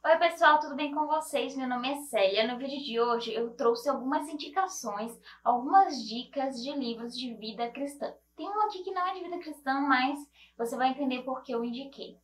Oi pessoal, tudo bem com vocês? Meu nome é Célia. No vídeo de hoje eu trouxe algumas indicações, algumas dicas de livros de vida cristã. Tem um aqui que não é de vida cristã, mas você vai entender por que eu indiquei.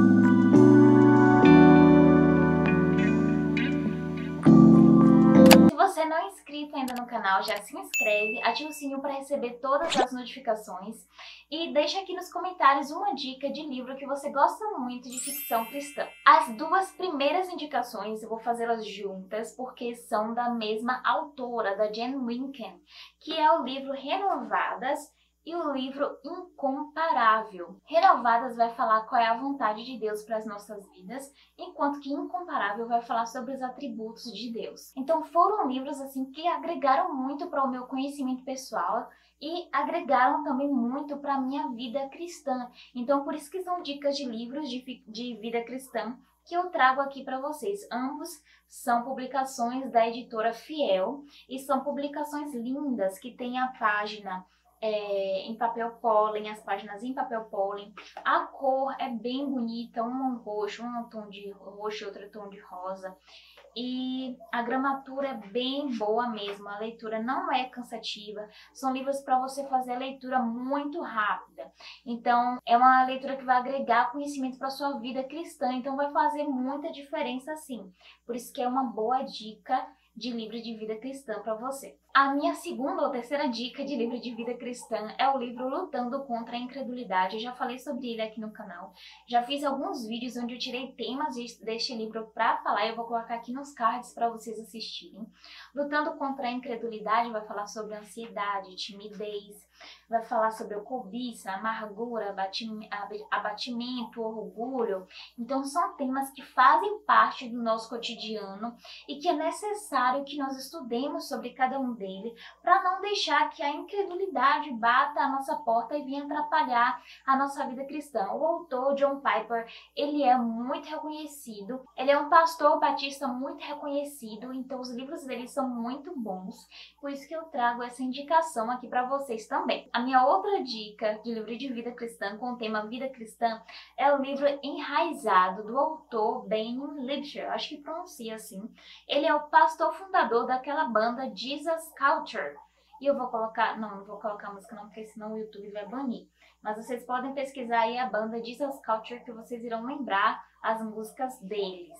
Se você não é inscrito ainda no canal, já se inscreve, ativa o sininho para receber todas as notificações e deixa aqui nos comentários uma dica de livro que você gosta muito de ficção cristã. As duas primeiras indicações eu vou fazê-las juntas porque são da mesma autora, da Jen Winken, que é o livro Renovadas e o livro Incomparável. Renovadas vai falar qual é a vontade de Deus para as nossas vidas, enquanto que Incomparável vai falar sobre os atributos de Deus. Então foram livros assim que agregaram muito para o meu conhecimento pessoal e agregaram também muito para a minha vida cristã. Então por isso que são dicas de livros de vida cristã que eu trago aqui para vocês. Ambos são publicações da editora Fiel e são publicações lindas que tem a página em papel pólen, as páginas em papel pólen. A cor é bem bonita, um roxo, um tom de roxo e outro tom de rosa. E a gramatura é bem boa mesmo, a leitura não é cansativa. São livros para você fazer a leitura muito rápida. Então, é uma leitura que vai agregar conhecimento para sua vida cristã, então vai fazer muita diferença sim. Por isso que é uma boa dica de livro de vida cristã para você. A minha segunda ou terceira dica de livro de vida cristã é o livro Lutando contra a Incredulidade. Eu já falei sobre ele aqui no canal. Já fiz alguns vídeos onde eu tirei temas deste livro para falar. Eu vou colocar aqui nos cards para vocês assistirem. Lutando contra a Incredulidade vai falar sobre ansiedade, timidez, vai falar sobre cobiça, amargura, abatimento, orgulho. Então são temas que fazem parte do nosso cotidiano e que é necessário que nós estudemos sobre cada um deles para não deixar que a incredulidade bata a nossa porta e venha atrapalhar a nossa vida cristã. O autor John Piper, ele é muito reconhecido, ele é um pastor batista muito reconhecido, então os livros dele são muito bons, por isso que eu trago essa indicação aqui para vocês também. A minha outra dica de livro de vida cristã com o tema vida cristã é o livro Enraizado, do autor Ben Lipscher, acho que pronuncia assim. Ele é o pastor fundador daquela banda Jesus Culture. E eu vou colocar, não vou colocar a música não, porque senão o YouTube vai banir. Mas vocês podem pesquisar aí a banda Jesus Culture que vocês irão lembrar as músicas deles.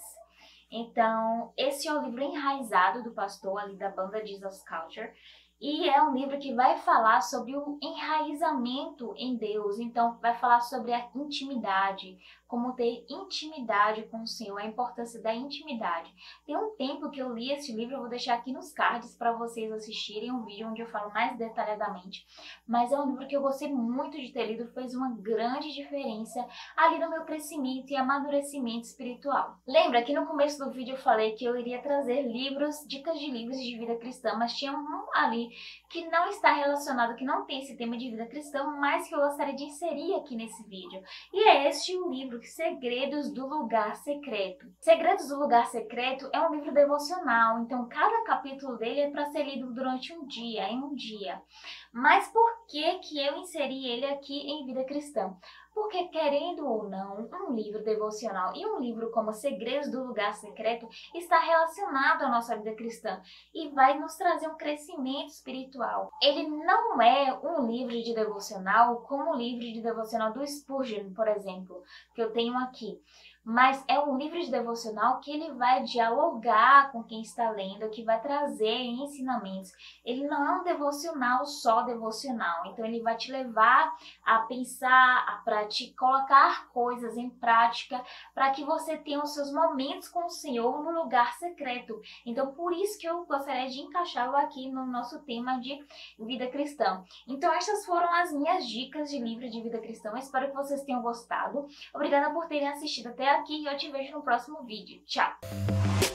Então, esse é o livro Enraizado do pastor ali da banda Jesus Culture. E é um livro que vai falar sobre o enraizamento em Deus. Então, vai falar sobre a intimidade, como ter intimidade com o Senhor, a importância da intimidade. Tem um tempo que eu li esse livro, eu vou deixar aqui nos cards para vocês assistirem um vídeo onde eu falo mais detalhadamente. Mas é um livro que eu gostei muito de ter lido, fez uma grande diferença ali no meu crescimento e amadurecimento espiritual. Lembra que no começo do vídeo eu falei que eu iria trazer livros, dicas de livros de vida cristã, mas tinha um ali que não está relacionado, que não tem esse tema de vida cristã, mas que eu gostaria de inserir aqui nesse vídeo. E é este o livro, Segredos do Lugar Secreto. Segredos do Lugar Secreto é um livro devocional, então cada capítulo dele é para ser lido durante um dia, em um dia. Mas por que eu inseri ele aqui em vida cristã? Porque, querendo ou não, um livro devocional e um livro como Segredos do Lugar Secreto está relacionado à nossa vida cristã e vai nos trazer um crescimento espiritual. Ele não é um livro de devocional como o livro de devocional do Spurgeon, por exemplo, que eu tenho aqui. Mas é um livro de devocional que ele vai dialogar com quem está lendo, que vai trazer ensinamentos. Ele não é um devocional só devocional, então ele vai te levar a pensar, a colocar coisas em prática para que você tenha os seus momentos com o Senhor no lugar secreto. Então por isso que eu gostaria de encaixá-lo aqui no nosso tema de vida cristã. Então estas foram as minhas dicas de livro de vida cristã. Eu espero que vocês tenham gostado. Obrigada por terem assistido até aqui e eu te vejo no próximo vídeo. Tchau!